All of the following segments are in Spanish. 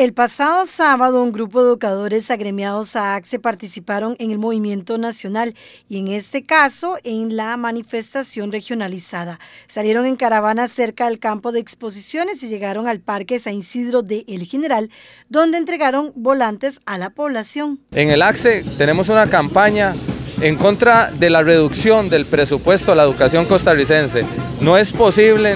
El pasado sábado, un grupo de educadores agremiados a ACCE participaron en el movimiento nacional y en este caso en la manifestación regionalizada. Salieron en caravana cerca del campo de exposiciones y llegaron al Parque San Isidro de El General, donde entregaron volantes a la población. En el ACCE tenemos una campaña en contra de la reducción del presupuesto a la educación costarricense. No es posible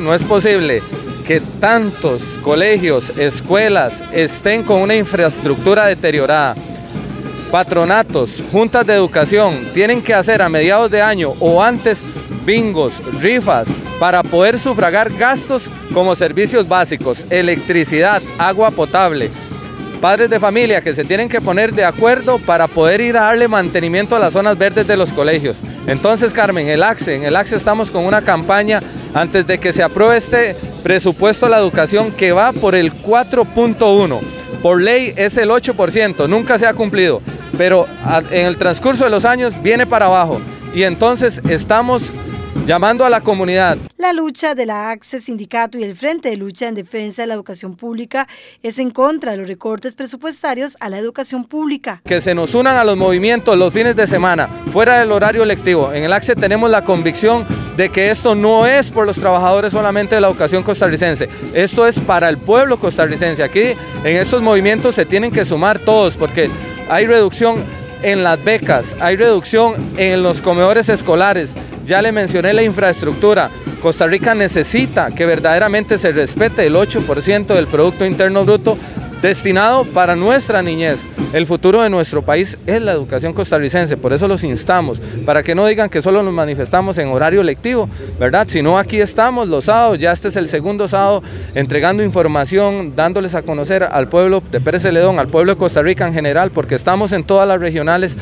que tantos colegios, escuelas estén con una infraestructura deteriorada. Patronatos, juntas de educación tienen que hacer a mediados de año o antes bingos, rifas, para poder sufragar gastos como servicios básicos, electricidad, agua potable. Padres de familia que se tienen que poner de acuerdo para poder ir a darle mantenimiento a las zonas verdes de los colegios. Entonces, Carmen, en el ACCE estamos con una campaña antes de que se apruebe este presupuesto a la educación que va por el 4.1. Por ley es el 8%, nunca se ha cumplido, pero en el transcurso de los años viene para abajo y entonces estamos llamando a la comunidad. La lucha de la ACCE Sindicato y el Frente de Lucha en Defensa de la Educación Pública es en contra de los recortes presupuestarios a la educación pública. Que se nos unan a los movimientos los fines de semana, fuera del horario lectivo. En el ACCE tenemos la convicción de que esto no es por los trabajadores solamente de la educación costarricense, esto es para el pueblo costarricense. Aquí en estos movimientos se tienen que sumar todos porque hay reducción en las becas, hay reducción en los comedores escolares. Ya le mencioné la infraestructura. Costa Rica necesita que verdaderamente se respete el 8% del Producto Interno Bruto destinado para nuestra niñez. El futuro de nuestro país es la educación costarricense, por eso los instamos, para que no digan que solo nos manifestamos en horario lectivo, ¿verdad? Sino aquí estamos los sábados, ya este es el segundo sábado, entregando información, dándoles a conocer al pueblo de Pérez Celedón, al pueblo de Costa Rica en general, porque estamos en todas las regionales,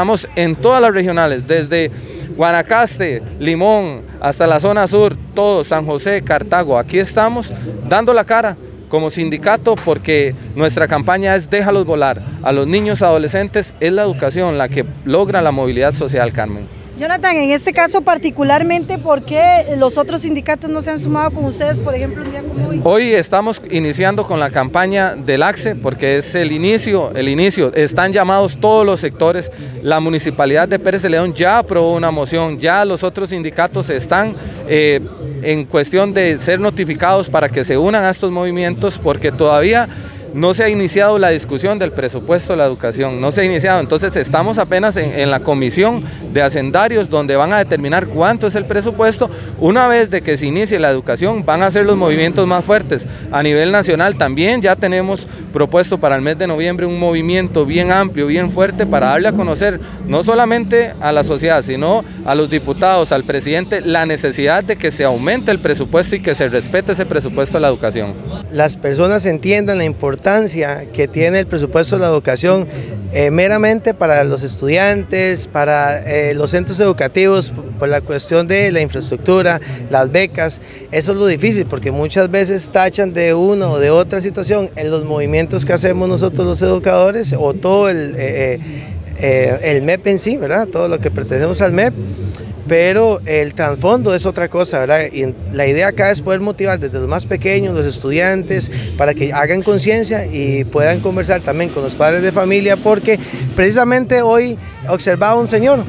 desde Guanacaste, Limón, hasta la zona sur, todo, San José, Cartago, aquí estamos dando la cara como sindicato porque nuestra campaña es déjalos volar. A los niños, adolescentes, es la educación la que logra la movilidad social, Carmen. Jonathan, en este caso particularmente, ¿por qué los otros sindicatos no se han sumado con ustedes, por ejemplo, un día como hoy? Hoy estamos iniciando con la campaña del ACCE porque es el inicio. Están llamados todos los sectores. La Municipalidad de Pérez Celedón ya aprobó una moción, ya los otros sindicatos están en cuestión de ser notificados para que se unan a estos movimientos porque todavía no se ha iniciado la discusión del presupuesto de la educación, no se ha iniciado, entonces estamos apenas en la comisión de hacendarios donde van a determinar cuánto es el presupuesto. Una vez de que se inicie la educación van a ser los movimientos más fuertes. A nivel nacional también ya tenemos propuesto para el mes de noviembre un movimiento bien amplio, bien fuerte para darle a conocer no solamente a la sociedad, sino a los diputados, al presidente, la necesidad de que se aumente el presupuesto y que se respete ese presupuesto a la educación. Las personas entiendan la importancia que tiene el presupuesto de la educación meramente para los estudiantes, para los centros educativos, por la cuestión de la infraestructura, las becas. Eso es lo difícil porque muchas veces tachan de una o de otra situación en los movimientos que hacemos nosotros los educadores o todo el MEP en sí, ¿verdad? Todo lo que pertenecemos al MEP. Pero el trasfondo es otra cosa, ¿verdad? Y la idea acá es poder motivar desde los más pequeños, los estudiantes, para que hagan conciencia y puedan conversar también con los padres de familia, porque precisamente hoy observaba un señor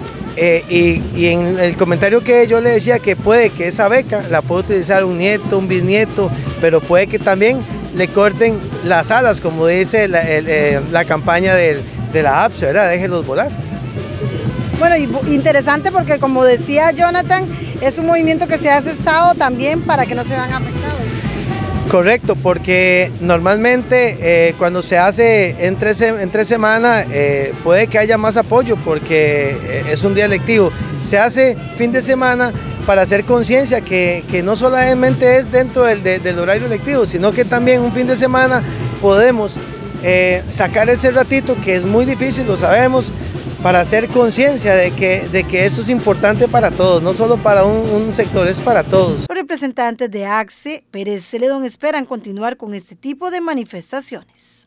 y en el comentario que yo le decía que puede que esa beca la pueda utilizar un nieto, un bisnieto, pero puede que también le corten las alas, como dice la campaña de la APSE, ¿verdad? Déjenlos volar. Bueno, interesante porque como decía Jonathan, es un movimiento que se hace sábado también para que no se vean afectados. Correcto, porque normalmente cuando se hace entre semana puede que haya más apoyo porque es un día lectivo. Se hace fin de semana para hacer conciencia que no solamente es dentro del horario lectivo, sino que también un fin de semana podemos sacar ese ratito que es muy difícil, lo sabemos, para hacer conciencia de que eso es importante para todos, no solo para un sector, es para todos. Los representantes de ACCE Pérez Celedón esperan continuar con este tipo de manifestaciones.